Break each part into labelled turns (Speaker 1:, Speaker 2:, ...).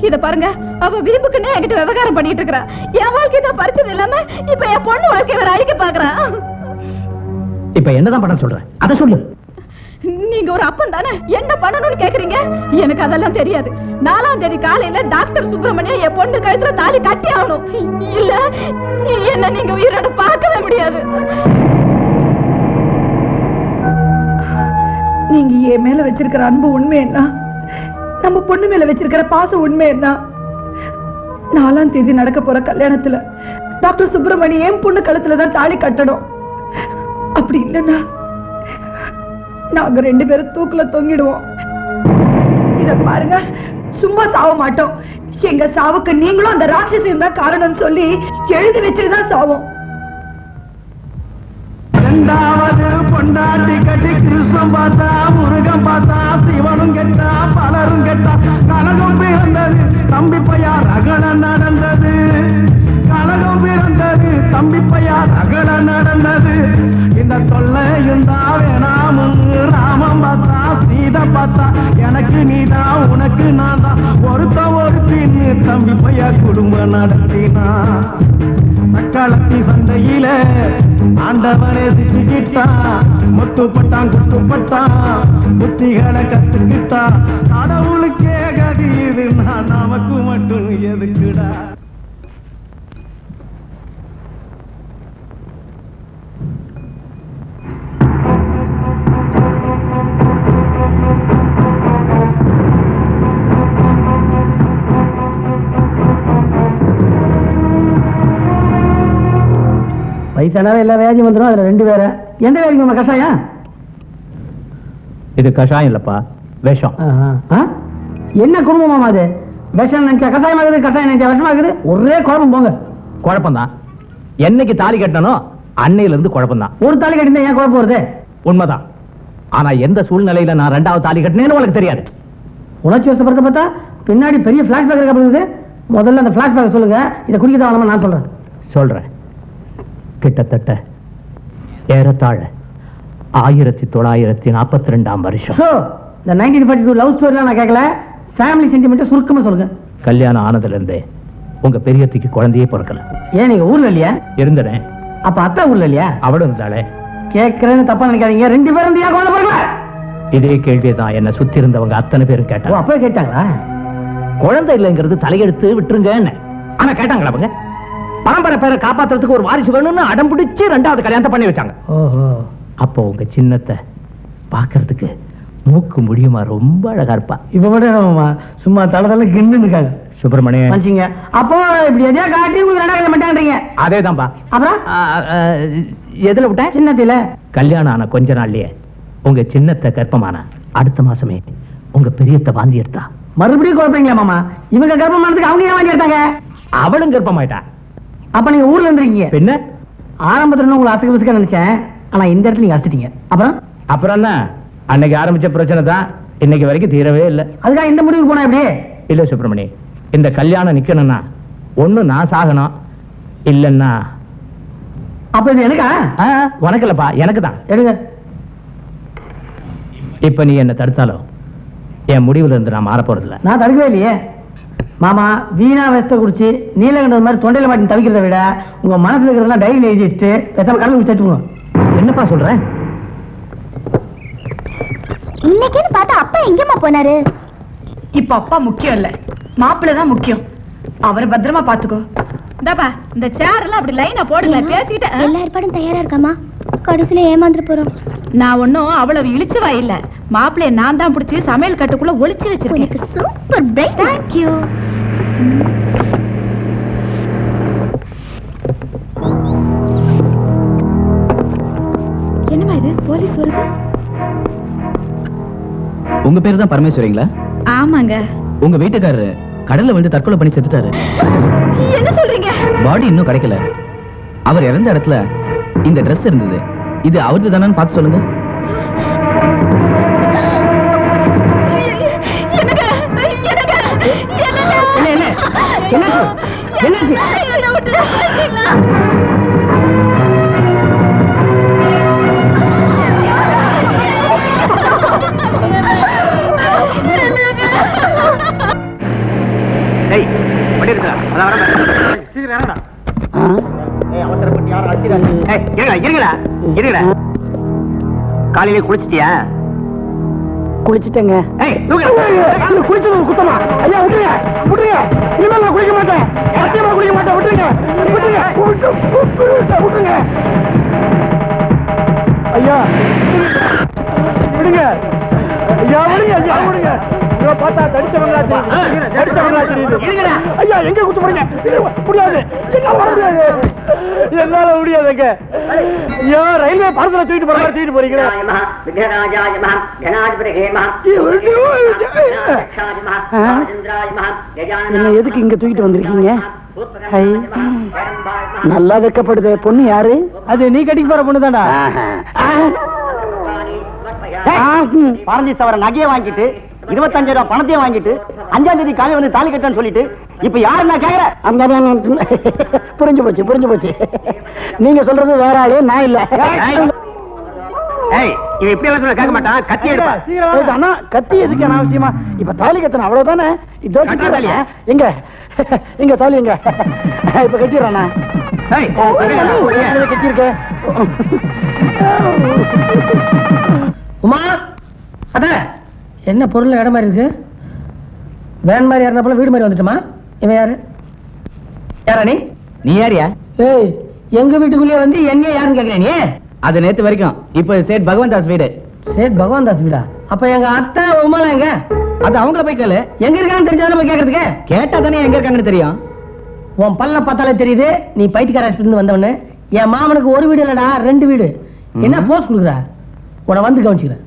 Speaker 1: இத பாருங்க, அவ விரும்புக்குன்னே என்கிட்ட விவகாரம் பண்ணிட்டு இருக்கா. என் வாழ்க்கை தான் பறிச்சது இல்லாம இப்ப என் பொண்ணு வாழ்க்கை வேற அழிக்க பாக்குறா.
Speaker 2: இப்ப என்னதான் பண்ண சொல்ற? அத சொல்லு.
Speaker 1: நீங்க ஒரு அப்பன் தானே, என்ன பண்ணணும்னு கேக்குறீங்க? எனக்கு அதெல்லாம் தெரியாது. 4ஆம் தேதி காலையில டாக்டர் சுப்பிரமணியம் என் பொண்ணு கழுத்துல தாலி கட்டி ஆகணும். இல்ல என்ன நீங்க உயிரோட பார்க்கவே முடியாது. நீங்க என் மேல வச்சிருக்கிற அன்பு உண்மை என்ன, நம்ம பொண்ணு மேல வச்சிருக்கிற பாசம் உண்மை என்ன? 4ஆம் தேதி நடக்க போற கல்யாணத்துல டாக்டர் சுப்பிரமணியம் என் பொண்ணு கழுத்துலதான் தாலி கட்டணும். அப்படி இல்லைன்னா நாங்க 2 பேரும் தூக்குல தொங்கிடுவோம். இத பாருங்க, சும்மா சாவ மாட்டோம். எங்க சாவுக்கு நீங்களும் அந்த ராட்சசியம் தான் காரணம் சொல்லி எழுதி வச்சுதான் சாவோம்.
Speaker 3: 2வது பொண்டாட்டி கட்டி கிருஷ்ணன் பார்த்தா, முருகன் பார்த்தா, சிவனும் கெட்டா, பலரும் கெட்டா. கலகம் பிறந்தது தம்பி பையா ரகண நடந்தது. கலகம் பிறந்தது தம்பி பையா ரகண நடந்தது. இந்த தொல்லையும் தான் வேணாமும் ராமம் பார்த்தா, சீதை பார்த்தா. எனக்கு நீதான் உனக்கு நான் தான், ஒருத்தின்னு தம்பி பையா குடும்பம் நடத்தினா. தக்காளத்தி சந்தையில ஆண்டவனே சிக்கிட்டான். முத்துப்பட்டான் குத்துப்பட்டான், புத்திகளை கத்துக்கிட்டான். கடவுளுக்கே கதி இது, நான் நமக்கு மட்டும் எதுக்குடா?
Speaker 2: வயசானவே எல்லா வியாதியும் வந்துடும். அதுல 2 பேரை எந்த வியாதிக்கு நம்ம கஷாயம்? இது கஷாயம் இல்லப்பா, விஷம். என்ன குடும்பமா அது? விஷம் நினைச்சா கஷாயம் ஆகுது, கஷாயம் நினைச்சா விஷம் ஆகுது. ஒரே குழப்பம். போங்க. குழப்பம் தான். என்னைக்கு தாலி கட்டணும் அன்னையில இருந்து குழப்பம் தான். ஒரு தாலி கட்டினா ஏன் குழப்பம் வருது? உண்மைதான். ஆனா எந்த சூழ்நிலையில நான் 2வது தாலி கட்டினேன்னு உனக்கு தெரியாது. உணர்ச்சி வசப்படுத்த பார்த்தா பின்னாடி பெரிய பிளாஷ்பேக் இருக்கப்படுது. முதல்ல அந்த பிளாஷ்பேக் சொல்லுங்க. இதை குடிக்கதான் நான் சொல்றேன். கிட்டத்தட்ட ஏறத்தாழ 1942ஆம் வருஷம். இந்த 1942 லவ் ஸ்டோரிலாம் நான் கேட்கல. ஃபேமிலி சென்டிமெண்ட் சுருக்கமா சொல்லுங்க. கல்யாணம் ஆனதுல இருந்தே உங்க பெரியத்திக்கு குழந்தையே பிறக்கல. ஏன் நீங்க ஊர்ல இல்லையா? இருந்தேன். அப்ப அத்தா ஊர்ல இல்லையா? அவளும் இருந்தாளே. கேட்கறேன்னு தப்பா நினைக்காதீங்க. 2 பேரும் குழந்தை பிறக்கல. இதே கேள்விதான் என்ன சுத்தி இருந்தவங்க அத்தனை பேரும் கேட்டாங்க. அப்பவே கேட்டாங்களா? குழந்தை இல்லைங்கிறது தலையெடுத்து விட்டுருங்க. ஆனா கேட்டாங்களா அவங்க? பரம்பரை பேரை காப்பாத்துறதுக்கு ஒரு வாரிசு வேணும்னு அடம் பிடிச்சு 2வது கல்யாணத்தை பண்ணி வச்சாங்க. அப்போ உங்க சின்னத்தை பாக்குறதுக்கு மூக்கு முடியுமா ரொம்ப அழகா இருப்பா. இப்ப மட்டும் சும்மா தளதள கின்னு இருக்காங்க. சுப்பிரமணியம் அப்போ இப்படி எதையா காட்டி உங்களுக்கு 2வது கல்யாணம் பண்ணிட்டாங்க. அதேதான்பா. அப்புறம் எதுல விட்டேன்? சின்னத்தில. கல்யாணம் ஆன கொஞ்ச நாள்லயே உங்க சின்னத்தை கர்ப்பமான அடுத்த மாசமே உங்க பெரியத்தை வாந்தி எடுத்தா. மறுபடியும் குழப்பீங்களா மாமா? இவங்க கர்ப்பமானதுக்கு அவங்க ஏன் வாந்தி எடுத்தாங்க? அவளும் கர்ப்பமாயிட்டா. அப்ப நீங்க ஊர்ல இருந்திருக்கீங்க. பின்ன ஆரம்பத்துல உங்களை அசைக்க பிசுக்க நினைச்சேன். ஆனா இந்த இடத்துல நீங்க அசைட்டீங்க. அப்புறம் என்ன? அன்னைக்கு ஆரம்பிச்ச பிரச்சனை தான் இன்னைக்கு வரைக்கும் தீரவே இல்லை. அதுக்காக இந்த முடிவுக்கு போனா எப்படி? இல்ல சுப்பிரமணி, இந்த கல்யாணம் நிக்கணும்னா ஒண்ணு நான் சாகணும், இல்லன்னா. அப்ப இது எனக்கா? உனக்கு இல்லப்பா, எனக்கு தான். எடுங்க. இப்ப நீ என்ன தடுத்தாலும் என் முடிவுல இருந்து நான் மாற போறதில்ல. நான் தடுக்கவே இல்லையே மாமா. வீணா வெஸ்ட குடிச்சு நீலகண்டது மாதிரி தொண்டையில மாட்டி தவிக்கிறத விட உங்க மனசுல இருக்கிறதெல்லாம் டைரி எழுதி வச்சுட்டு பேசாம கடல் குடிச்சுங்க. என்னப்பா சொல்றேன்?
Speaker 4: இன்னைக்குன்னு பார்த்தா அப்பா எங்கம்மா போனாரு?
Speaker 1: இப்ப அப்பா முக்கியம் இல்ல, மாப்பிள்ளை தான் முக்கியம். அவரை பத்திரமா பாத்துக்கோ. இந்தாப்பா இந்த சேர் எல்லாம் அப்படி லைனா போடுங்க. பேசிக்கிட்ட
Speaker 4: எல்லா ஏற்பாடும் தயாரா இருக்காமா? கடைசியில ஏமாந்துட்டு போறோம்.
Speaker 1: நான் ஒன்னும் அவ்வளவு இழிச்சுவா இல்ல. மாப்பிள்ளைய நான் தான் பிடிச்சி சமையல் கட்டுக்குள்ள ஒளிச்சு வச்சிருக்கேன்.
Speaker 4: சூப்பர் பிரைட். Thank you.
Speaker 1: என்னமா இது? போலீஸ் வருது.
Speaker 2: உங்க பேரு தான் பரமேஸ்வரிங்களா?
Speaker 1: ஆமாங்க.
Speaker 2: உங்க வீட்டுக்காரரு கடல்ல வந்து தற்கொலை பண்ணி செத்துட்டாரு.
Speaker 1: என்ன சொல்றீங்க?
Speaker 2: பாடி இன்னும் கிடைக்கல. அவர் இறந்த இடத்துல இந்த Dress இருந்தது. இது அவரது தானன்னு பார்த்து சொல்லுங்க. காலையில குளிச்சிட்டியா?
Speaker 3: குளிச்சுட்டேங்க. குளிச்சது குத்தமா? ஐயா விட்டுருங்க, விட்டுருங்க. இனிமேல் நான் குளிக்க மாட்டேன், சத்தியமா குளிக்க மாட்டேன். விட்டுருங்க, விட்டுருங்க, விட்டுருங்க. ஐயா விடுங்க, ஐயா விடுங்க, ஐயா விடுங்க. பார்த்தா தடிச்சவங்களா தெரியுது. ஐயா எங்க குத்து போறீங்க? முடியாது, என்னால முடியாதுங்க. ஐயா ரயில்வே பாரத்துல தூக்கிட்டு போற மாதிரி தூக்கிட்டு போறீங்க. என்ன எதுக்கு இங்க தூக்கிட்டு வந்திருக்கீங்க? நல்லா வைக்கப்படுது. பொண்ணு யாரு? அது நீ கட்டிக்கு போற பொண்ணு தானா?
Speaker 2: பாரஞ்சி சவர நகையை வாங்கிட்டு 25,000 ரூபாய் பணத்தையும் வாங்கிட்டு 5ஆம் தேதி காலை வந்து தாலி கட்டன்னு சொல்லிட்டு இப்ப யாரு நான் கேக்குறேன்?
Speaker 3: புரிஞ்சு போச்சு, புரிஞ்சு போச்சு. நீங்க சொல்றது வேற ஆளு, நான் இல்ல.
Speaker 2: இப்படி எல்லாம் சொல்ல கேட்க மாட்டான். கத்தி எடுப்பா.
Speaker 3: கத்தி எதுக்கு அவசியமா? இப்ப தாலி கட்டணும் அவ்வளவுதானே. இதோ தாலியா? எங்க எங்க தாலி எங்க? இப்ப கட்டிடுறானா? கட்டிருக்க
Speaker 2: உமா அத என்ன பொருள் இடம் மாதிரி இருக்கு? வேன் மாதிரி ஏறினப்பல வீடு மாதிரி வந்துட்டுமா? இவன் யாரு? யாரா நீ? நீ யாரியா? ஏய், எங்க வீட்டுக்குள்ளே வந்து என்ன யாருன்னு கேக்குறேன் நீ? அது நேத்து வரைக்கும். இப்ப சேட் பகவான் தாஸ் வீடு. சேட் பகவான் தாஸ் வீடா? அப்ப எங்க அத்தை உமாலா எங்க? அது அவங்கள போய் கேளு. எங்க இருக்கான்னு தெரிஞ்சாலும் போய் கேக்குறதுக்கு. கேட்டா தானே எங்க இருக்காங்கன்னு தெரியும். உன் பல்ல பார்த்தாலே தெரியுது நீ பைத்தியக்கார ஆஸ்பத்திரியில வந்தவனு. என் மாமனுக்கு ஒரு வீடு இல்லடா, 2 வீடு. என்ன போஸ்ட் கொடுக்குற? உன வந்து கவனிச்சுக்கிறேன்.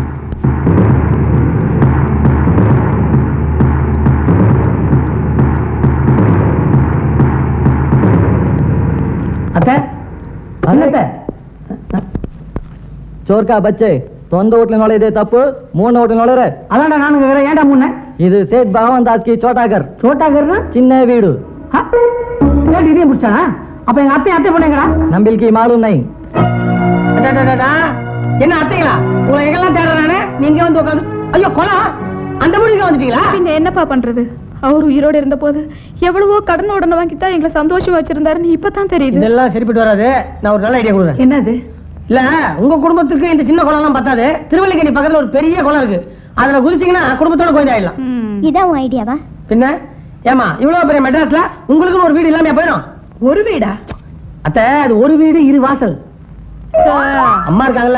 Speaker 2: அத்தை அண்ணே, சோர்க்கா பச்சே, சொந்த வீட்டுல நுழையதே தப்பு, 3 வீட்டுல நுழைற. அதான்டா நானுங்க வேற. ஏன்டா 3? இது சேட் பகவான் தாஸ் கி சோட்டாகர். சோட்டாகர்னா சின்ன வீடு. இதே முடிச்சானா? அப்ப எங்க அத்தை போனீங்களா? நம்பிக்கை மாலும் நை. என்ன அத்தைங்களா? உங்களை எங்கெல்லாம் தேடுறானே நீங்க வந்து உட்காந்து. ஐயோ கொலா, அந்த முடிவுக்கு வந்துட்டீங்களா?
Speaker 1: பின்ன என்னப்பா பண்றது? அவர் உயிரோடு இருந்த போது எவ்வளவோ கடன் உடனே வாங்கித்தான் எங்களை சந்தோஷமா வச்சிருந்தாருன்னு இப்பதான் தெரியுது.
Speaker 2: இதெல்லாம் சரிப்பட்டு வராது. நான் ஒரு நல்ல ஐடியா கொடுக்குறேன்.
Speaker 1: என்னது?
Speaker 2: இல்ல, உங்க குடும்பத்துக்கு இந்த சின்ன குளம் எல்லாம் பத்தாது. திருவள்ளிக்கணி பக்கத்துல ஒரு பெரிய குளம் இருக்கு. அதுல குதிச்சீங்கன்னா குடும்பத்தோட கொஞ்சம் ஆயிடலாம்.
Speaker 4: இதான் உன் ஐடியாவா?
Speaker 2: பின்ன ஏமா இவ்வளவு பெரிய மெட்ராஸ்ல உங்களுக்குன்னு ஒரு வீடு இல்லாம போயிடும்.
Speaker 1: ஒரு வீடா?
Speaker 2: அத்த அது ஒரு வீடு 2 வாசல். அம்மா இருக்காங்கல்ல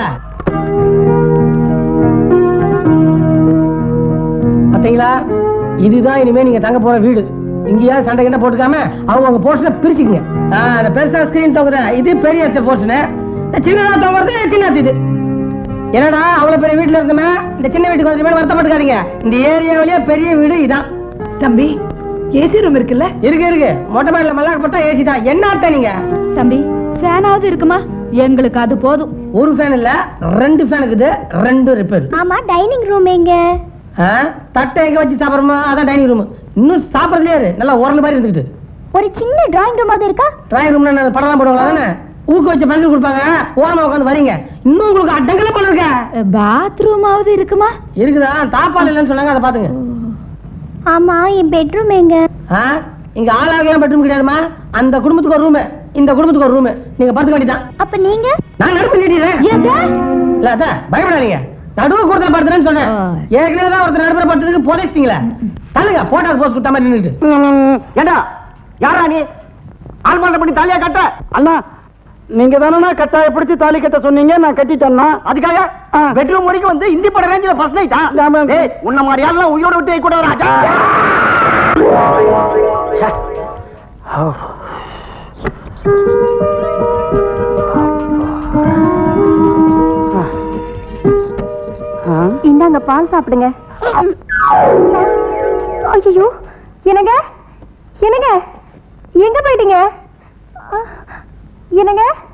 Speaker 2: பாத்தீங்களா? இதுதான் இனிமே நீங்க தங்க போற வீடு. இங்கேயா சண்டை கிட்ட போட்டுக்காம அவங்க போர்ஷனை பிரிச்சுக்கங்க. அந்த பெருசா ஸ்கிரீன் தொங்குற இது பெரிய போர்ஷனு, சின்னதா தொங்குறது சின்ன இது. என்னடா அவ்வளவு பெரிய வீட்டுல இருக்குமே, இந்த சின்ன வீட்டுக்கு வந்து வருத்தப்பட்டுக்காதீங்க. இந்த ஏரியாவிலேயே பெரிய வீடு இதான்.
Speaker 1: தம்பி, ஏசி ரூம் இருக்குல்ல?
Speaker 2: இருக்கு. மொட்டை மாடியில மல்லாக்க போட்டா ஏசி தான். என்ன அர்த்தம் நீங்க?
Speaker 1: தம்பி, ஃபேனாவது இருக்குமா? எங்களுக்கு அது போதும்.
Speaker 2: ஒரு ஃபேன் இல்ல, 2 ஃபேன் இருக்குது. 2 ரிப்பேர்.
Speaker 4: ஆமா, டைனிங் ரூம் எங்க?
Speaker 2: தட்டை எங்க வச்சு சாப்பிடுறோமா அதான் டைனிங் ரூம். இன்னும் சாப்பிடறதுலயே நல்லா உரல் மாதிரி இருந்துகிட்டு.
Speaker 4: ஒரு சின்ன டிராயிங் ரூம் அது இருக்கா?
Speaker 2: டிராயிங் ரூம்ல படம் போடுவாங்க தானே, ஊக்க வச்சு பென்சில் கொடுப்பாங்க. ஓரமா உட்காந்து வரீங்க. இன்னும் உங்களுக்கு அடங்கல பண்ண இருக்க.
Speaker 1: பாத்ரூமாவது இருக்குமா?
Speaker 2: இருக்குதா? தாப்பால் இல்லைன்னு சொன்னாங்க, அதை பாத்துங்க.
Speaker 4: ஆமா, என் பெட்ரூம் எங்க?
Speaker 2: இங்க ஆளாகலாம் பெட்ரூம் கிடையாதுமா. அந்த குடும்பத்துக்கு ஒரு ரூம், இந்த குடும்பத்துக்கு ஒரு ரூம். நீங்க பார்த்துக்க வேண்டியதான்.
Speaker 4: அப்ப நீங்க?
Speaker 2: நான் நடுப்பு நீட்டிடுறேன். இல்ல அதான் பயப்படாதீங்க. நடுவு கூடத்துல படுத்துறேன்னு சொன்னேன். ஏற்கனவே தான் ஒருத்தர் நடுப்புற படுத்ததுக்கு புதைச்சிட்டீங்களா? தள்ளுங்க, போட்டா போஸ்ட் கொடுத்த மாதிரி நின்றுட்டு.
Speaker 3: ஏண்டா யாரா நீ? ஆல்மாண்ட பண்ணி தாலியா கட்ட? அண்ணா நீங்க தானே கட்டாயப்படுத்தி தாலி கட்ட சொன்னீங்க, நான் கட்டிட்டேன்னா. அதுக்காக பெட்ரூம் வரைக்கும் வந்து இந்தி பட ரேஞ்சில ஃபர்ஸ்ட் நைட்டா? உன்ன மாதிரி யாரெல்லாம் உயிரோட விட்டு கூட ராஜா.
Speaker 4: இந்தாங்க பால் சாப்பிடுங்க. ஐயோ, என்னங்க எங்க போயிட்டீங்க? என்னங்க